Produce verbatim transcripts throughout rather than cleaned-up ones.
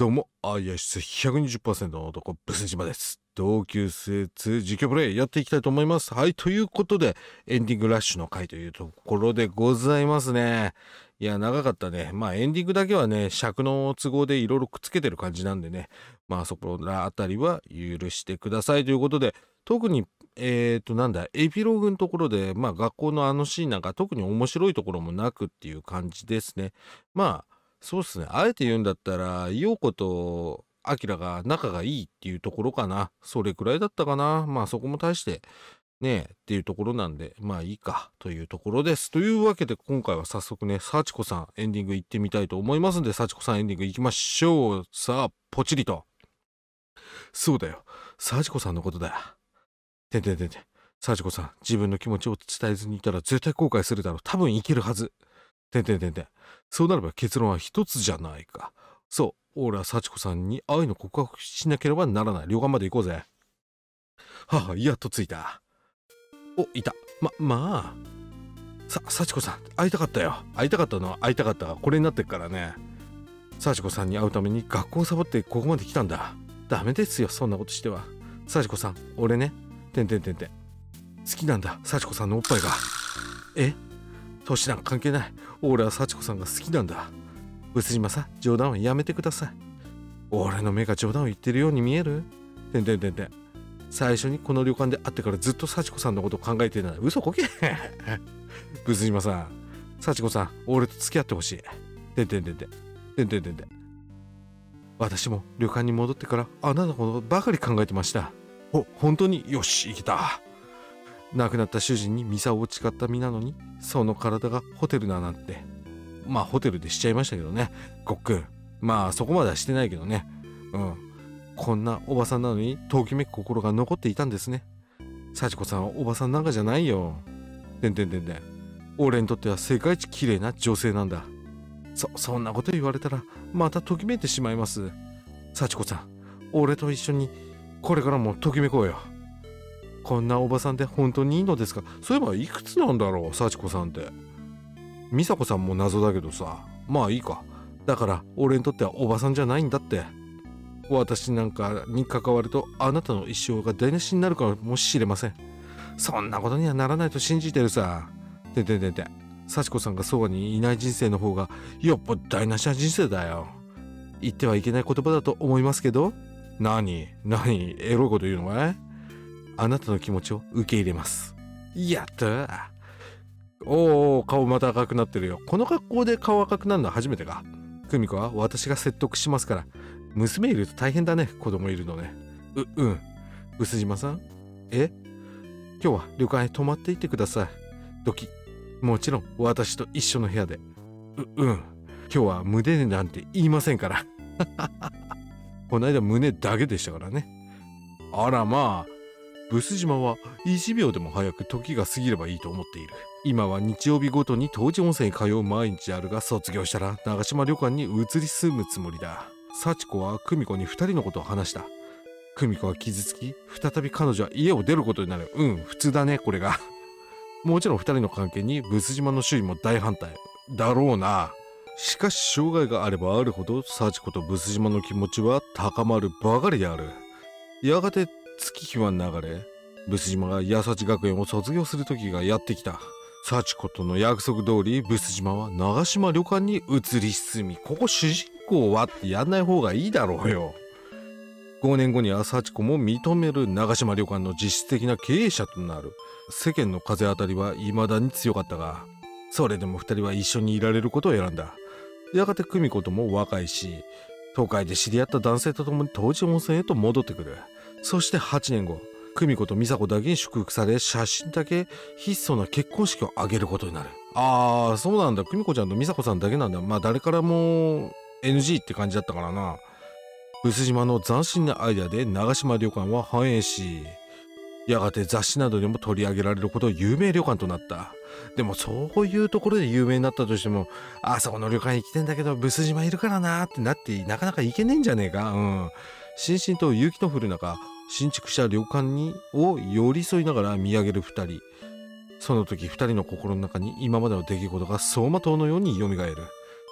どうも、あいやし ひゃくにじゅっパーセント の男、ブス島です。同級生2実況プレイやっていきたいと思います。はい、ということで、エンディングラッシュの回というところでございますね。いや、長かったね。まあ、エンディングだけはね、尺の都合でいろいろくっつけてる感じなんでね、まあ、そこらあたりは許してくださいということで、特に、えっと、なんだ、エピローグのところで、まあ、学校のあのシーンなんか特に面白いところもなくっていう感じですね。まあ、そうっすね。あえて言うんだったら、陽子とアキラが仲がいいっていうところかな。それくらいだったかな。まあそこも大してねえっていうところなんで、まあいいかというところです。というわけで今回は早速ね、幸子さんエンディング行ってみたいと思いますんで、幸子さんエンディング行きましょう。さあ、ポチリと。そうだよ。幸子さんのことだよ。てんてんてんてん。幸子さん、自分の気持ちを伝えずにいたら絶対後悔するだろう。多分いけるはず。てんてんてんてん。そうなれば結論は一つじゃないか。そう、俺は幸子さんに愛の告白しなければならない。旅館まで行こうぜ。はあ、やっと着いた。お、いた。ま、まあ。さ、幸子さん、会いたかったよ。会いたかったのは会いたかったが、これになってっからね。幸子さんに会うために学校をサボってここまで来たんだ。ダメですよ、そんなことしては。幸子さん、俺ね。てんてんてんてん。好きなんだ、幸子さんのおっぱいが。え？年なんか関係ない。俺は幸子さんが好きなんだ。ブス島さん、冗談はやめてください。俺の目が冗談を言ってるように見える？てんてんてんてん。最初にこの旅館で会ってからずっと幸子さんのことを考えていない。嘘こけブス島さん、幸子さん、俺と付き合ってほしい。てんてんてんてん。てんてんてんてん。私も旅館に戻ってからあなたのことばかり考えてました。お、本当に？よし、行けた。亡くなった主人にミサオを誓った身なのに、その体がホテルだなんて。まあホテルでしちゃいましたけどね、ごっくん。まあそこまではしてないけどね。うん。こんなおばさんなのに、ときめく心が残っていたんですね。幸子さんはおばさんなんかじゃないよ。てんてんてんてん。俺にとっては世界一綺麗な女性なんだ。そ、そんなこと言われたら、またときめいてしまいます。幸子さん、俺と一緒に、これからもときめこうよ。こんなおばさんで本当にいいのですか？そういえばいくつなんだろう、幸子さんって。美佐子さんも謎だけどさ、まあいいか。だから俺にとってはおばさんじゃないんだって。私なんかに関わるとあなたの一生が台無しになるかもしれません。そんなことにはならないと信じてるさ。てんてんてんてん。幸子さんがそばにいない人生の方がよっぽど台無しな人生だよ。言ってはいけない言葉だと思いますけど。何何エロいこと言うのかい？あなたの気持ちを受け入れます。やったー。おお、顔また赤くなってるよ。この格好で顔赤くなるのは初めてか。久美子は私が説得しますから。娘いると大変だね、子供いるのね。う、うん。薄島さん？え？今日は旅館へ泊まっていってください。ドキ。もちろん私と一緒の部屋で。う、うん。今日は胸なんて言いませんから。この間胸だけでしたからね。あらまあ。ブス島はいちびょうでも早く時が過ぎればいいと思っている。今は日曜日ごとに当時温泉に通う毎日あるが、卒業したら長島旅館に移り住むつもりだ。幸子は久美子に二人のことを話した。久美子は傷つき、再び彼女は家を出ることになる。うん、普通だね、これが。もちろん二人の関係にブス島の周囲も大反対。だろうな。しかし障害があればあるほど、幸子とブス島の気持ちは高まるばかりである。やがて月日は流れ、ブス島が八幸学園を卒業する時がやってきた。幸子との約束通り、ブス島は長島旅館に移り住み、ここ主人公はってやんない方がいいだろうよ。ごねんごには幸子も認める長島旅館の実質的な経営者となる。世間の風当たりは未だに強かったが、それでも二人は一緒にいられることを選んだ。やがて久美子とも和解し、都会で知り合った男性と共に当時温泉へと戻ってくる。そしてはちねんご、久美子と美佐子だけに祝福され、写真だけ質素な結婚式を挙げることになる。ああ、そうなんだ。久美子ちゃんと美佐子さんだけなんだ。まあ誰からも エヌジー って感じだったからな。ブス島の斬新なアイデアで長島旅館は繁栄し、やがて雑誌などでも取り上げられるほど有名旅館となった。でもそういうところで有名になったとしても、あそこの旅館行きてんだけどブス島いるからなーってなってなかなか行けねえんじゃねえか。うん。しんしんと雪の降る中、新築した旅館にを寄り添いながら見上げる二人。その時二人の心の中に今までの出来事が走馬灯のように蘇る。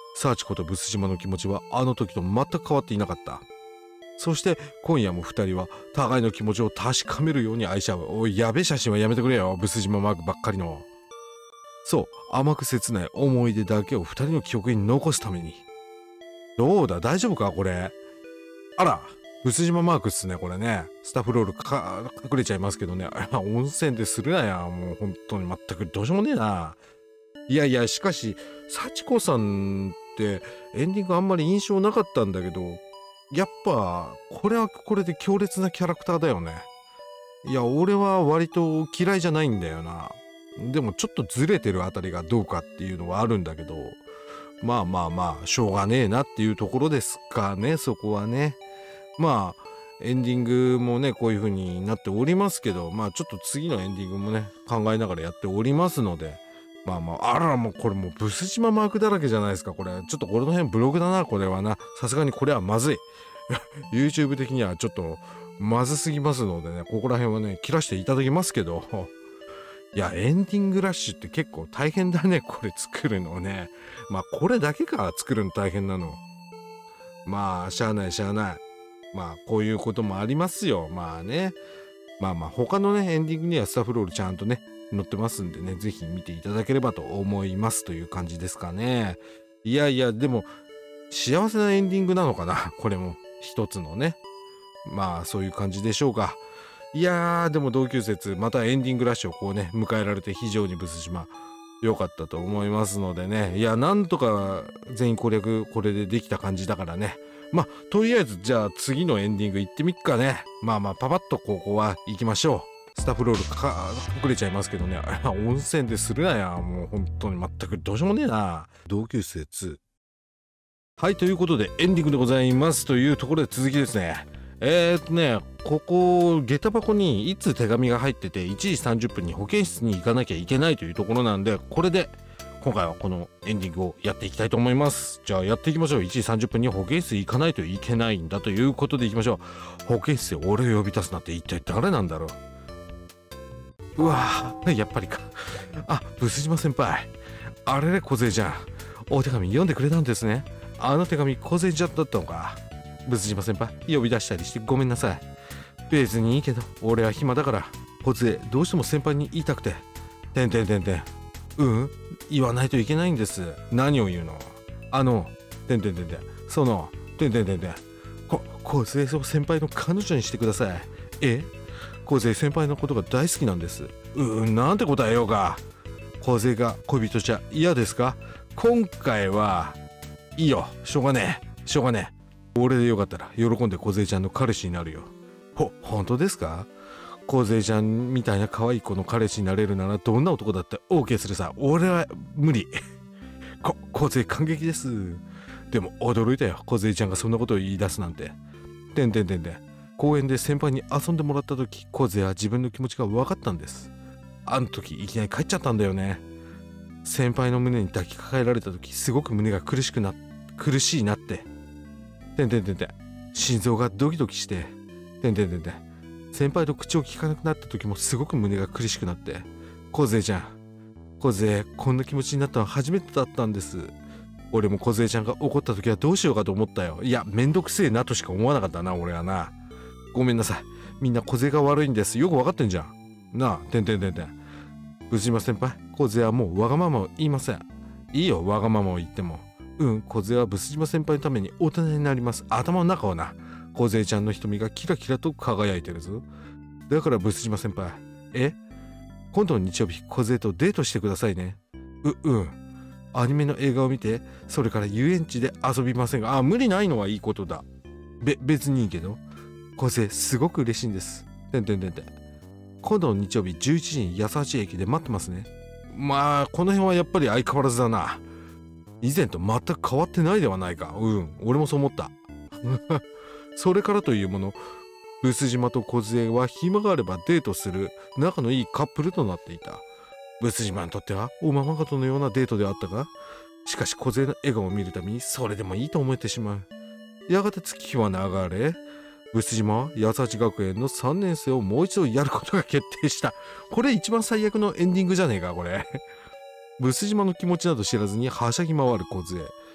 サーチことブス島の気持ちはあの時と全く変わっていなかった。そして今夜も二人は互いの気持ちを確かめるように愛し合う。おい、やべえ写真はやめてくれよ、ブス島マークばっかりの。そう、甘く切ない思い出だけを二人の記憶に残すために。どうだ、大丈夫かこれ。あら、ブス島マークっすね、これね。スタッフロールか隠れちゃいますけどね。温泉でするなや。もう本当に全くどうしようもねえな。いやいや、しかし、幸子さんってエンディングあんまり印象なかったんだけど、やっぱ、これはこれで強烈なキャラクターだよね。いや、俺は割と嫌いじゃないんだよな。でもちょっとずれてるあたりがどうかっていうのはあるんだけど、まあまあまあ、しょうがねえなっていうところですかね、そこはね。まあ、エンディングもね、こういう風になっておりますけど、まあちょっと次のエンディングもね、考えながらやっておりますので、まあまあ、あら、もうこれもうブス島マークだらけじゃないですか、これ。ちょっとこれの辺ブログだな、これはな。さすがにこれはまずい。YouTube 的にはちょっとまずすぎますのでね、ここら辺はね、切らしていただきますけど。いや、エンディングラッシュって結構大変だね、これ作るのね。まあ、これだけか、作るの大変なの。まあ、しゃあないしゃあない。まあ、こういうこともありますよ。まあね。まあまあ、他のね、エンディングにはスタッフロールちゃんとね、載ってますんでね、ぜひ見ていただければと思いますという感じですかね。いやいや、でも、幸せなエンディングなのかな、これも。一つのね。まあ、そういう感じでしょうか。いやー、でも同級生、またエンディングラッシュをこうね、迎えられて非常にブス島、良かったと思いますのでね。いや、なんとか全員攻略、これでできた感じだからね。まあ、とりあえず、じゃあ次のエンディング行ってみっかね。まあまあ、パパッとここは行きましょう。スタッフロールか隠れちゃいますけどね。温泉でするなや。もう本当に全くどうしようもねえな。同級生に。はい、ということでエンディングでございますというところで続きですね。えーっとね、ここ、下駄箱にいつ手紙が入ってて、いちじさんじゅっぷんに保健室に行かなきゃいけないというところなんで、これで、今回はこのエンディングをやっていきたいと思います。じゃあやっていきましょう。いちじさんじゅっぷんに保健室行かないといけないんだということでいきましょう。保健室で俺を呼び出すなんて一体誰なんだろう。うわぁ、やっぱりか。あ、ブス島先輩。あれれ、小勢ちゃん。お手紙読んでくれたんですね。あの手紙、小勢ちゃんだったのか。ブス島先輩、呼び出したりしてごめんなさい。別にいいけど、俺は暇だから。小杖、どうしても先輩に言いたくて。てんてんてんてん。うん、言わないといけないんです。何を言うの？あの、てんてんてんてん。その、てんてんてんてん。こ、小杖を先輩の彼女にしてください。え？小杖先輩のことが大好きなんです。うん、なんて答えようか。小杖が恋人じゃ嫌ですか？今回は、いいよ。しょうがねえ。しょうがねえ。俺でよかったら喜んで小杖ちゃんの彼氏になるよ。ほ、本当ですか？小杖ちゃんみたいな可愛い子の彼氏になれるならどんな男だって OK するさ。俺は無理。こ、小杖感激です。でも驚いたよ。小杖ちゃんがそんなことを言い出すなんて。てんてんてんてん。公園で先輩に遊んでもらった時、小杖は自分の気持ちが分かったんです。あの時いきなり帰っちゃったんだよね。先輩の胸に抱きかかえられた時、すごく胸が苦しくな、苦しいなって。てんてんてんてん。心臓がドキドキして。てんてんてんてん。先輩と口を聞かなくなった時もすごく胸が苦しくなって。小杖ちゃん。小杖、こんな気持ちになったのは初めてだったんです。俺も小杖ちゃんが怒った時はどうしようかと思ったよ。いや、めんどくせえなとしか思わなかったな、俺はな。ごめんなさい。みんな小杖が悪いんです。よくわかってんじゃん。なあ、てんてんてんてん。藤島先輩、小杖はもうわがままを言いません。いいよ、わがままを言っても。うん、小杖はブス島先輩のために大人になります。頭の中をな。小杖ちゃんの瞳がキラキラと輝いてるぞ。だからブス島先輩、え今度の日曜日、小杖とデートしてくださいね。う、うん。アニメの映画を見て、それから遊園地で遊びませんが、あ、無理ないのはいいことだ。べ、別にいいけど。小杖、すごく嬉しいんです。てんてんてんてん。今度の日曜日じゅういちじに八橋駅で待ってますね。まあ、この辺はやっぱり相変わらずだな。以前と全く変わってないではないか。うん、俺もそう思った。それからというもの、ブス島と小杖は暇があればデートする仲のいいカップルとなっていた。ブス島にとってはおままごとのようなデートであったが、しかし小杖の笑顔を見るたびにそれでもいいと思えてしまう。やがて月日は流れ、ブス島は八橋学園のさんねん生をもう一度やることが決定した。これ一番最悪のエンディングじゃねえか、これ。ブス島の気持ちなど知らずにはしゃぎ回る小杖。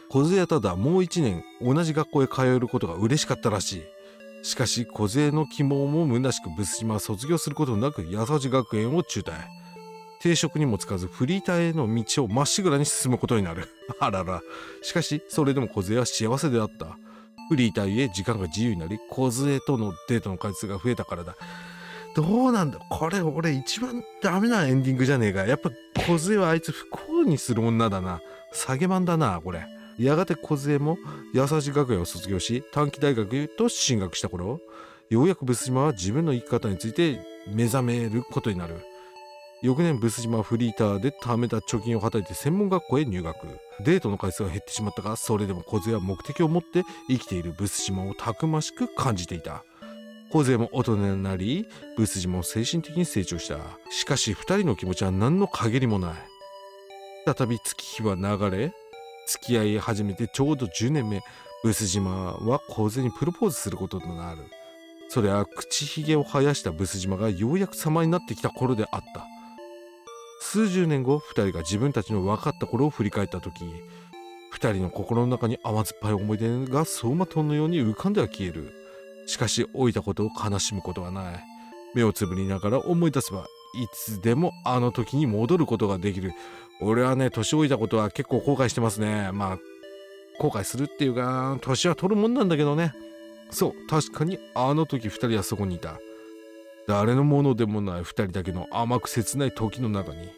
梢はただもう一年同じ学校へ通えることが嬉しかったらしい。しかし梢の希望も虚しく、ブス島は卒業することなく八歳学園を中退。定職にもつかずフリーターへの道をまっしぐらに進むことになる。あらら。しかしそれでも梢は幸せであった。フリーターゆえ時間が自由になり、梢とのデートの回数が増えたからだ。どうなんだこれ、俺一番ダメなエンディングじゃねえか。やっぱ梢はあいつ不幸にする女だな。下げマンだなこれ。やがて梢も八歳学園を卒業し、短期大学へと進学した頃、ようやくブス島は自分の生き方について目覚めることになる。翌年ブス島はフリーターで貯めた貯金をはたいて専門学校へ入学。デートの回数が減ってしまったが、それでも梢は目的を持って生きているブス島をたくましく感じていた。梢も大人になり、ブス島も精神的に成長した。しかし二人の気持ちは何の陰りもない。再び月日は流れ、付き合い始めてちょうどじゅうねんめ、ブス島は梢にプロポーズすることとなる。それは口ひげを生やしたブス島がようやく様になってきた頃であった。数十年後、二人が自分たちの分かった頃を振り返った時、二人の心の中に甘酸っぱい思い出が走馬灯のように浮かんでは消える。しかし老いたことを悲しむことはない。目をつぶりながら思い出せば、いつでもあの時に戻ることができる。俺はね、年老いたことは結構後悔してますね。まあ後悔するっていうか、年は取るもんなんだけどね。そう、確かにあの時二人はそこにいた。誰のものでもない二人だけの甘く切ない時の中に。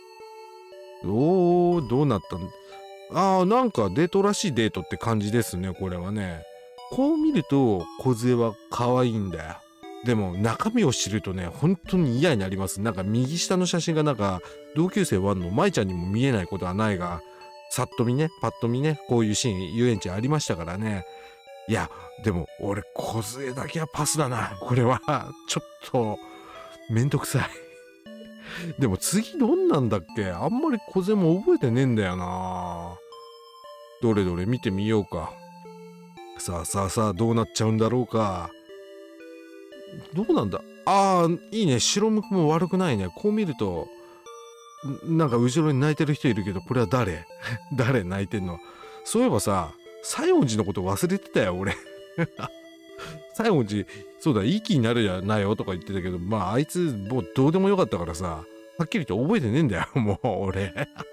おー、どうなったんあー、なんかデートらしいデートって感じですね、これはね。こう見ると梢は可愛いんだよ。でも中身を知るとね、本当に嫌になります。なんか右下の写真がなんか同級生ワンの舞ちゃんにも見えないことはないが、さっと見ね、パッと見ね、こういうシーン遊園地ありましたからね。いや、でも俺梢だけはパスだな。これはちょっとめんどくさい。でも次どんなんだっけ、あんまり梢も覚えてねえんだよな。どれどれ見てみようか。さあさあさあ、どうなっちゃうんだろうか。どうなんだ。ああ、いいね。白むくも悪くないね。こう見るとなんか後ろに泣いてる人いるけど、これは誰誰泣いてんの。そういえばさ、西園寺のこと忘れてたよ俺。西園寺、そうだ、いい気になるやなよとか言ってたけど、まああいつもうどうでもよかったからさ、はっきりと覚えてねえんだよもう俺。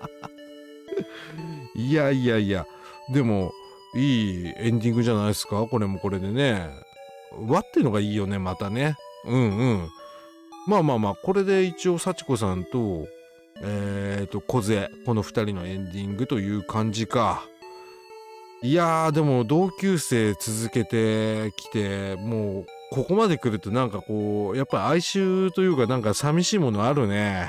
いやいやいや、でもいいエンディングじゃないですか。これもこれでね、和ってのがいいよね、またね。うんうん。まあまあまあ、これで一応幸子さんとえーと梢、このふたりのエンディングという感じか。いやー、でも同級生続けてきて、もうここまで来るとなんかこうやっぱり哀愁というか、なんか寂しいものあるね。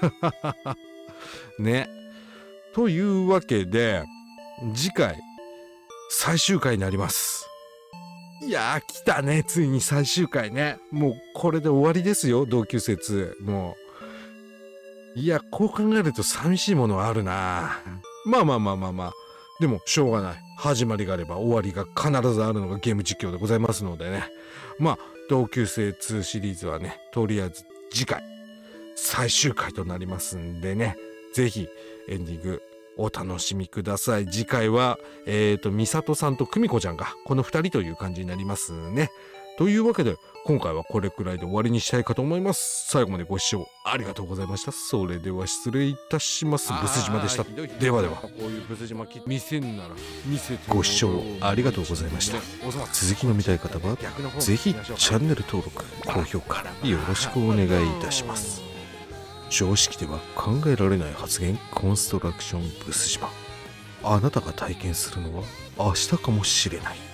ね。というわけで次回最終回になります。いやー、来たね、ついに最終回ね。もうこれで終わりですよ、同級生に。もういや、こう考えると寂しいものはあるな。まあまあまあまあまあ、でもしょうがない。始まりがあれば終わりが必ずあるのがゲーム実況でございますのでね。まあ同級生にシリーズはね、とりあえず次回最終回となりますんでね、ぜひエンディングお楽しみください。次回はえっと美里さんと久美子ちゃんがこのふたりという感じになりますね。というわけで今回はこれくらいで終わりにしたいかと思います。最後までご視聴ありがとうございました。それでは失礼いたします。ブス島でした。ではでは。こういうブス島見せんなら見せて。ご視聴ありがとうございました。続きの見たい方はぜひチャンネル登録、高評価よろしくお願いいたします。常識では考えられない発言コンストラクションブス島。あなたが体験するのは明日かもしれない。